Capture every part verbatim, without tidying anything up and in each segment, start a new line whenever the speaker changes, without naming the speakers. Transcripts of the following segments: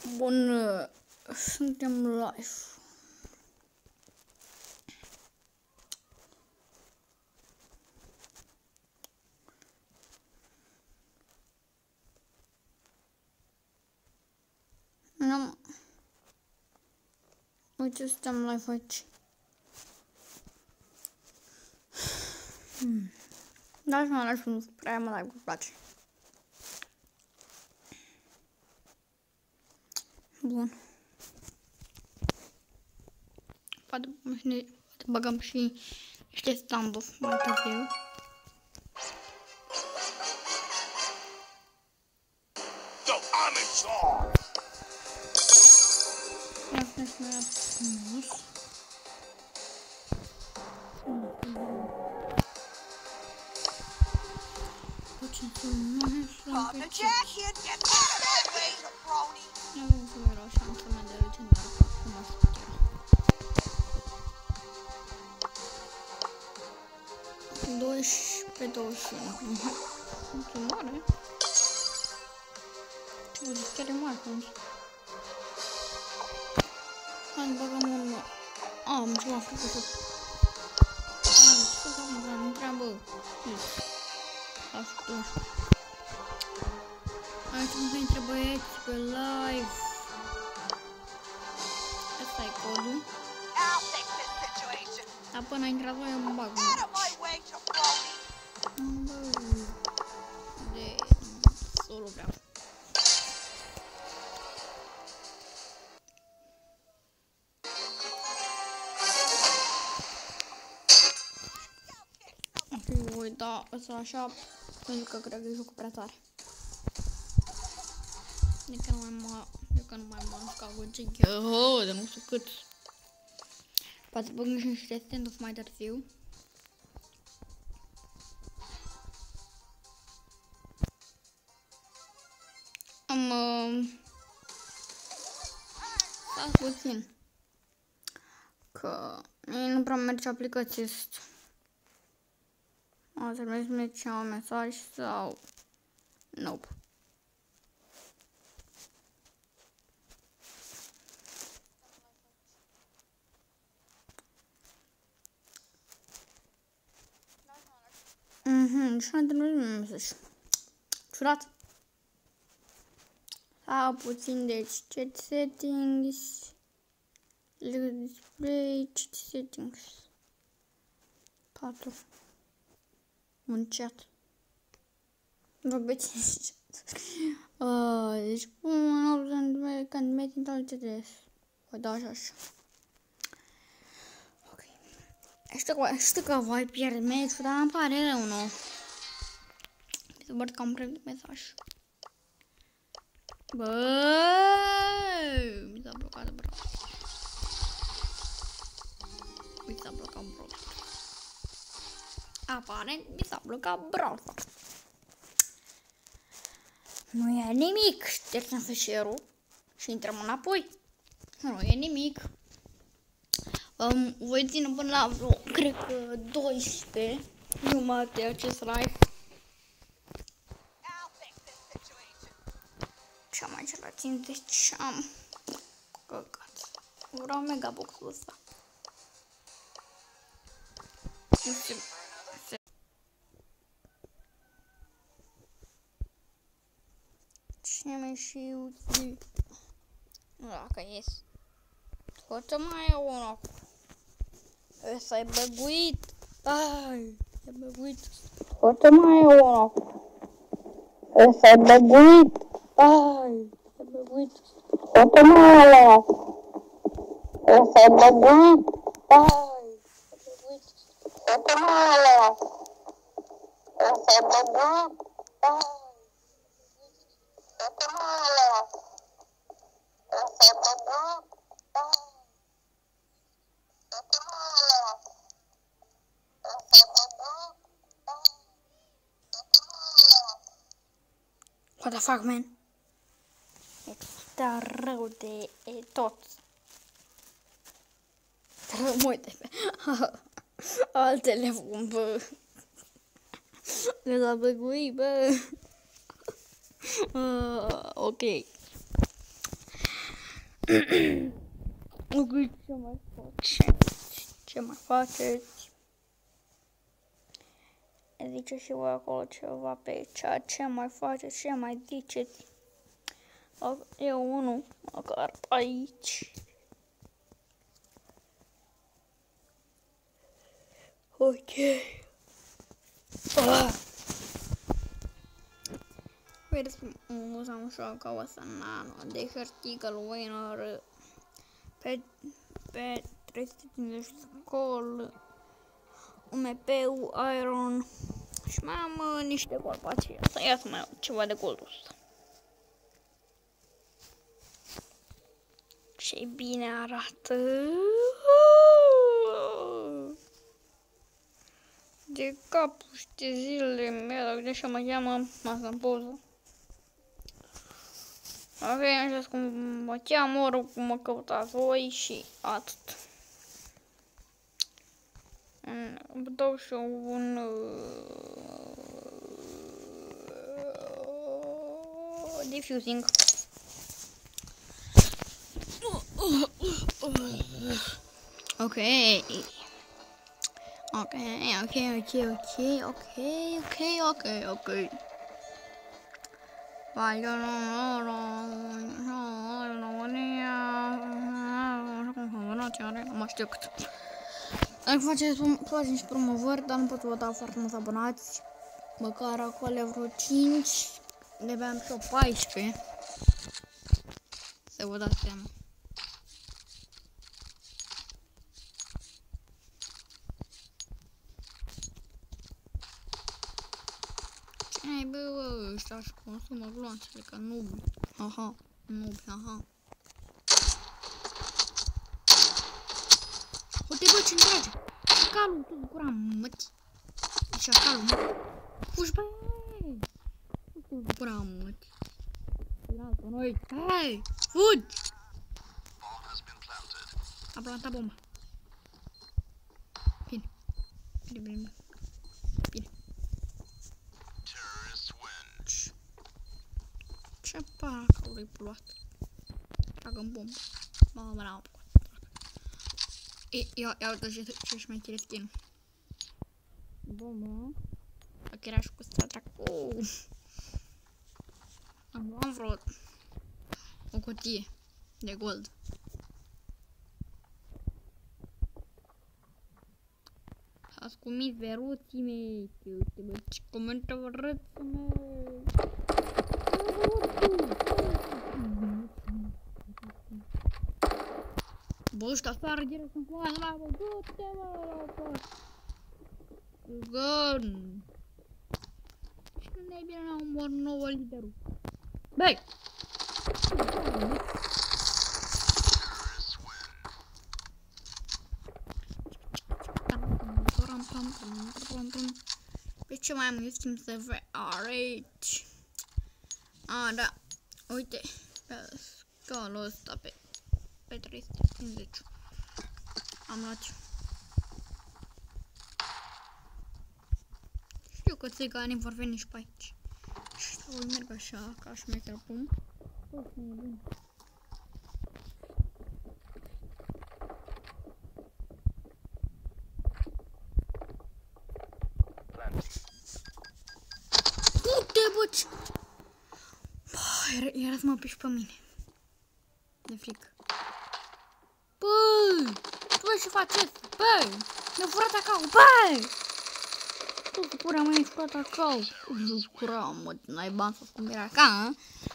Bun, suntem live. Nu. Uite, suntem live aici. Hmm. Dați mă lași un prea mă like, îmi place. Bun. Poate, poate băgăm și niște stand-off mai târziu. Asta este mai frumos.
Partner Jack here, get out of my way, jabroni!
Nu avem cum era o șansă mai de legendar ca acum să putea. doisprezece douăzeci și unu. Nu mare. Ce vă zic, chiar e mare atunci. Hai, băgăm un... A, am ceva făcut. Hai, ce să mă gândesc, întreabă. Asta. Aici nu intre băieți pe live. Asta e codul. Dar până a intrat voi eu mă bag. De... solo vreau. Ok, voi da ăsta așa, pentru că cred că e jocul prea tare. De că nu mai mă, de că nu mai mă ca voce, oh, de nu știu cât. Poate băgăm și niște stand-off mai târziu. Am... Uh, stați puțin. Că nu prea merge aplicația asta. O să merge un mesaj sau... Nope. Mhm, și n-a trimis un mesaj. Ciudat. Sau puțin, deci, chat settings, display, chat settings. patru. Un chat. Vorbeți în chat. Uh, deci, un opțiune când mergi în tal C D S. Voi da așa așa. Știu că, știu că voi pierde meciul, dar îmi pare rău, nu? Se văd că am primit mesaj. Băi, mi s-a blocat braul. Mi s-a blocat braul. Aparent, mi s-a blocat braul. Nu e nimic. Ștergem fișierul și intrăm înapoi. Nu e nimic. Um, voi ține până la vreo, cred că douăsprezece jumate acest live. Ce am aici la cincizeci am căcat. Vreau megabox-ul ăsta. Nu știu. Ce mi-e și uite. Nu dacă ies. Poate mai e unul acum. Ăsta e băguit. Ai, e băguit. Poate mai e unul acum. Ăsta e băguit. Ai, e băguit. Poate mai e unul acum. Ăsta e băguit. Ai, e băguit. Poate mai e unul acum. Ăsta e băguit. Ai, poate mai e unul acum. Ăsta e băguit. What the fuck, man? Este rău de e tot. Trebuie mă uite pe alt telefon, bă. Le s-a băguit, bă. Uh, ok. Ok, ce mai faceți? Ce mai faceți? Zice și voi acolo ceva pe chat. Ce mai faceți? Ce mai ziceți? Eu unul, măcar aici. Ok. Ah. Vedeți cum usam șoaca asta nano de hârtică lui Winner pe, pe trei sute cincizeci scol, U M P-ul, Iron și mai am uh, niște corpații. Asta ia să mai iau ceva de goldul ăsta. Ce bine arată! De capul și de zilele mele, de așa mă cheamă, asta în poză. Ok, așa cum mă cheamă, oricum cum mă căutați voi și atât. Vă dau și un... Uh, diffusing. Ok. Ok, ok, ok, ok, ok, ok, ok, ok. Vai, eu não, nu mă știu cât. Dacă faceți, faceți promovări, dar nu pot vă da foarte mulți abonați. Măcar acolo vreo cinci, de pe am și o paisprezece. Să vă dați seama. Ei, bă, bă, ăștia își consumă gloanțele ca nubi. Aha, nubi, aha. Uite, bă, ce-mi trage? Șacalul, tot gura mătii. E șacalul, mă. Fugi, bă! Tot gura mătii. Pe noi. Hai, fugi! A plantat bomba. Bine. Bine, bine, bine. Bine. Ce paracaului plouat? Tragă-mi bombă. Mamă, mă, n-am apucat. Ia, ia uite ce șmecher skin. Bombă. Dacă era și cu stratra. Am am vreo o cutie de gold. Ați comis veruții mei. Uite, bă, ce comentă răță, mei. Bă, ăștia sară direct în coadă, la bă, du-te, bă, bă. Gun. Și nu e bine la un mor nouă liderul. Băi! Pe ce mai am eu schimb să vă arăt? A, da. Uite, pe scalul ăsta, pe, pe trei sute cincizeci. Am luat. Știu că țiganii vor veni și pe aici. Și voi merg așa, ca șmecher, pum. Tot nu e bun. Uite, bă, ce... Era să mă piși pe mine. De frică. Băi! Băi, ce faceți? Băi! Mi-a furat acau! Băi! Tu pura mea, mi-a furat acau! Cura, mă, n-ai bani să scumperi acá,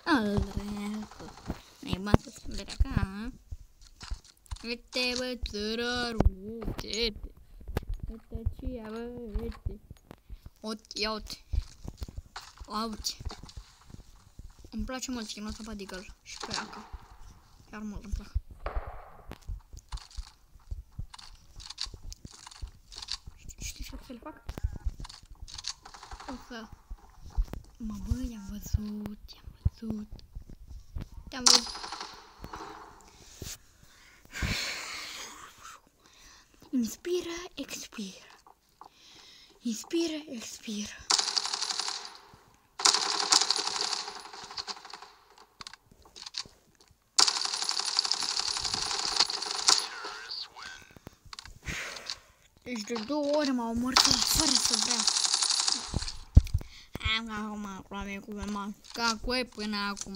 n-ai bani să scumperi acá. Uite, bă, țărărul, uite, uite ce ia, bă, uite. Uite, ia uite. Uite. Îmi place mult skin-ul ăsta pe Deagle și pe acá. Chiar mult îmi plac. Știți ce să le fac? O să... Mă, bă, i-am văzut, i-am văzut. Te-am văzut. Inspiră, expiră. Inspiră, expiră. Deci de două ori m-au omorât fără să vreau. Am acum acum cum m-am jucat cu ei până acum.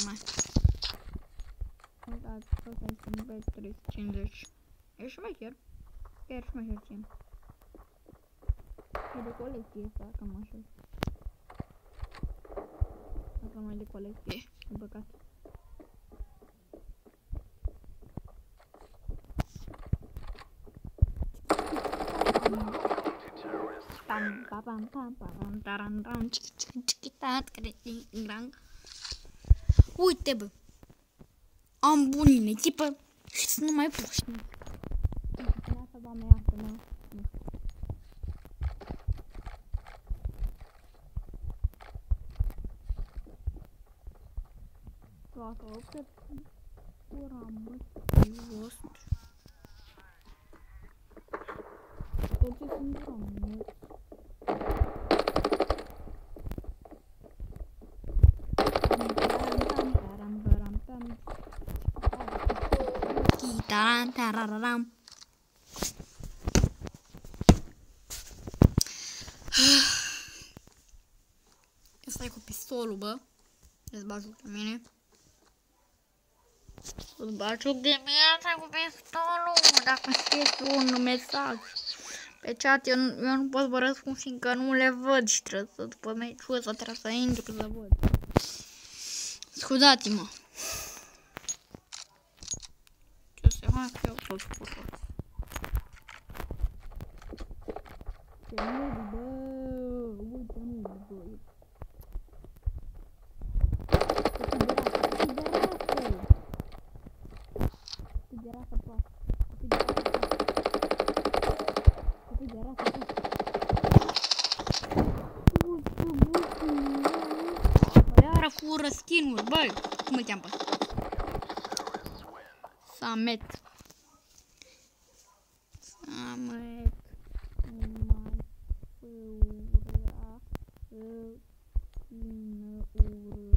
Uitați, ăsta este un pe trei sute cincizeci. E șmecher. Chiar șmecher țin. E de colecție asta, cam așa. Asta mai de colecție, în păcat. Pam pam pam pam pam taran taran chichitat crang. Uite bă. Am buni în echipă și să nu mai puși. Asta doamne iartă mă. Toată o pe pura mă. Vostru. Tot ce sunt ramă. Taran tararam. Stai cu pistolul, bă. Îți bagi joc de mine. Îți bagi joc de mine, stai cu pistolul. Dacă scrieți un mesaj pe chat, eu, eu nu pot să vă răspund, fiindcă nu le văd și trebuie să, după meciul ăsta, trebuie să intru să văd. Scuzați-mă. Ce se fac eu tot cu tot. Ce nu, bă, uite, nu, bă. Copii de rasă, copii de rasă, copii de rasă, copii de rasă, bă, iară fură skin-uri, băi, cum îl cheamă? Samet. Samet. Nu mai făura să țină ură.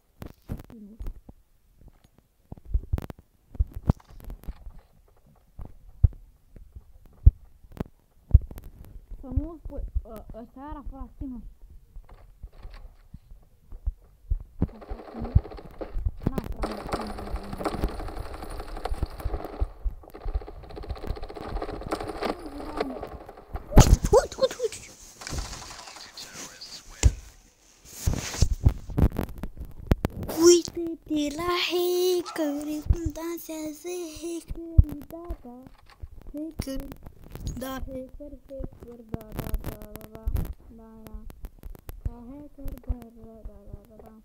Să nu spui, ăsta era fără skin-uri. Uite-te la hackeri cum dansează hackerii, da, da, hackeri, da, hacker, hacker, da, da, da, da, da, da, da, da, hacker, da, da, da, da, da, da.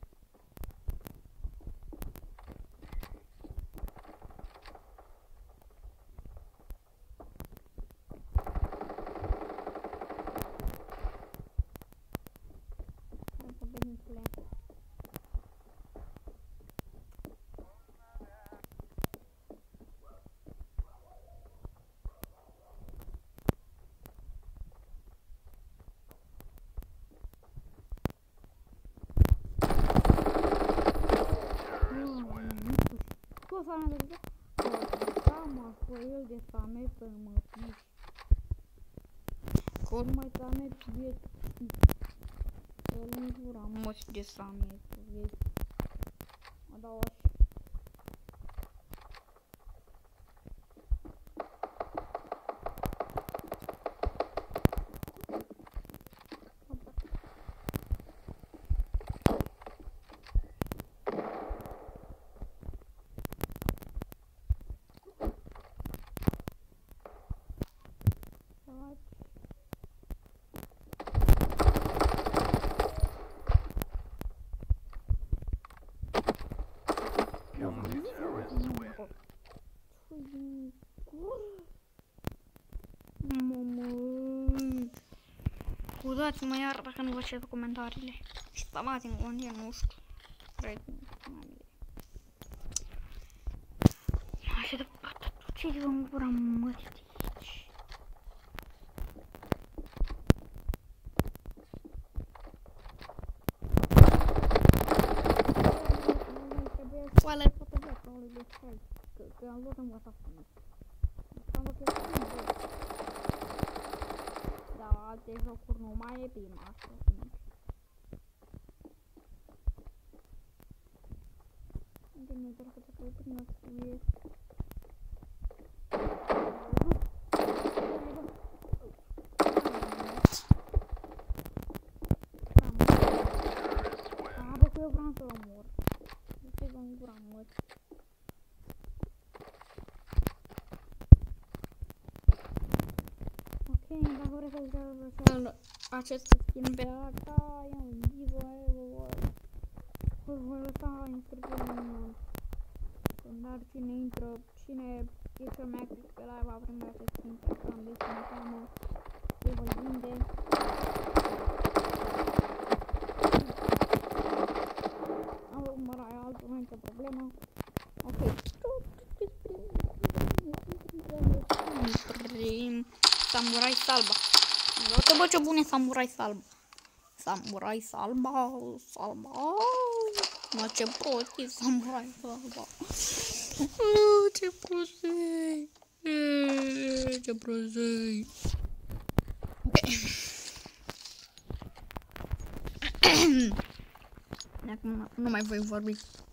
Cam cu el de Samet să mă piși. Că ori mai Samet vieți. El nu jura moși de Samet vieți. Mă dau așa. Scuzați-mă iar dacă nu vă citesc comentariile. Și stamați în continuu, nu știu. Așa de pata, ce vă în gura mătii aici? Qual è fotografa lui de stai? Că am luat în WhatsApp. Am luat aceste jocuri nu mai e bine așa. Bine, doar că dacă prima fie... A, bă, că eu vreau să-l omor. Nu știu că nu vreau mult. Ok, dacă vreți să uitați acest skin pe asta, e un giveaway. Vă voi lăsa instrucțiunile când dar cine intră, cine e cel mai activ pe live va primi acest skin pe care am desenat, îl voi vinde. Am urmărat altul, nu e nicio problemă. Ok. Samurai salba. Uite bă ce bun e samurai salba. Samurai salba, salba. Mă ce prost e samurai salba. Ce prost e. Ce prost e. Ok. Acum nu mai voi vorbi.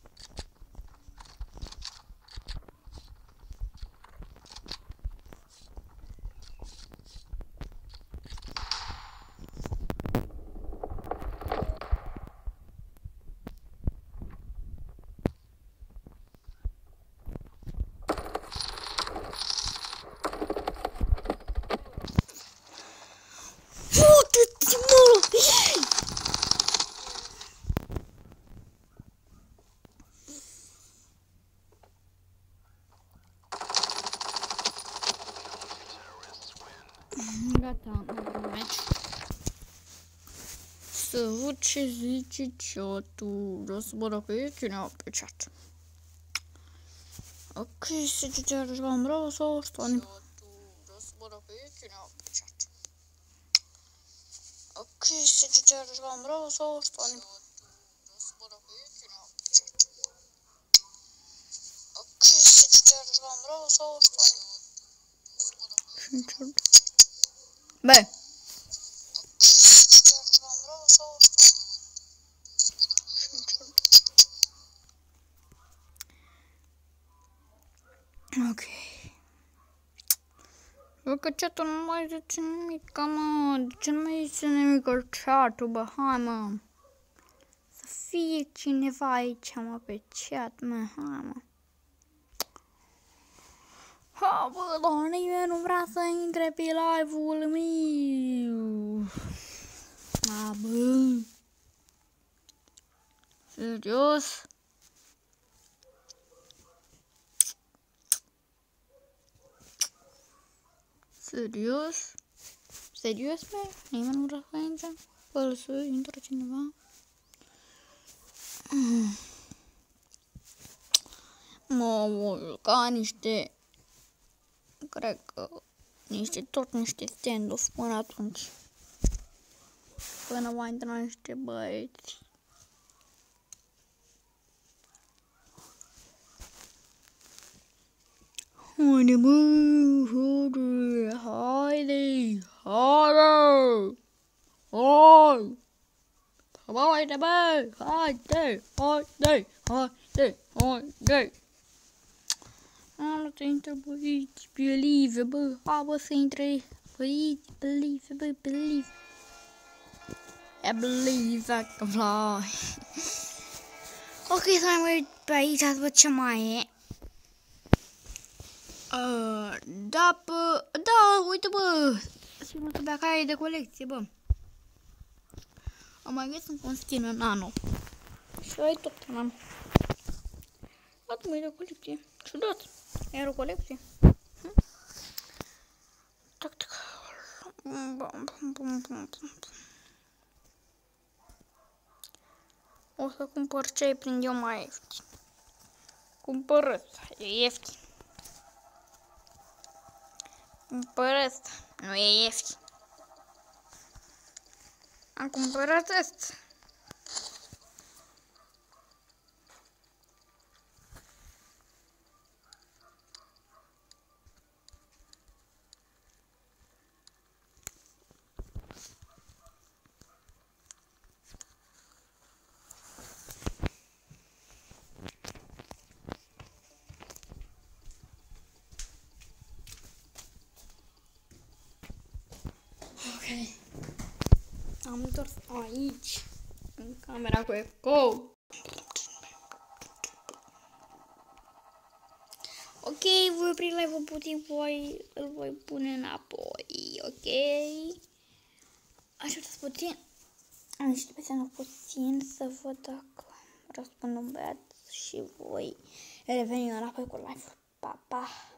Gata, nu meci. Să văd ce zice chat-ul. Vreau să văd dacă e cineva pe chat. Ok, să citează la braul sau stani. Vreau să văd dacă e cineva pe chat. Ok, să citează la braul sau stani. Vreau să văd dacă e cineva pe chat. Ok, să citează la braul sau stani. Sincer. Bă. Ok. Văd că chat-ul nu mai zice nimic, mă. De ce nu mai zice nimic chat-ul, bă? Hai, mă. Să fie cineva aici, mă, pe chat, mă. Hai, mă. Ha, bă, dar nimeni nu vrea să intre pe live-ul meu. A, bă. Serios? Serios? Serios, bă? Nimeni nu vrea să intre? Bă, să intre cineva? Mă, mă, ca niște... Cred că niște, tot niște stand-off până atunci. Până va intra niște băieți. Haide, bă, haide, haide, haide, hai, haide, bă, haide, haide, haide, haide. Am să intre băieți, believe, bă, ha, bă, să intre băieți, believe, bă, believe. I believe I can fly. Ok, să mai mă uit pe aici, să văd ce mai e. Uh, da, bă, da, uite, bă, sigur că pe acolo e de colecție, bă. Am mai găsit încă un skin în nano. Și ai tot în nano. Acum e de colecție. Ciudat. Era o colecție. Hm? Tac, tac. Bum, bum, bum, bum, bum. O să cumpăr ce ai prind eu mai ieftin. Cumpăr ăsta, e ieftin. Cumpăr ăsta, nu e ieftin. Am cumpărat ăsta. Am întors aici, în camera cu ecou. Ok, voi opri live-ul puțin, voi îl voi pune înapoi, ok? Așteptați puțin. Am niște pe puțin să văd dacă răspund un băiat și voi reveni înapoi cu live-ul. Pa, pa!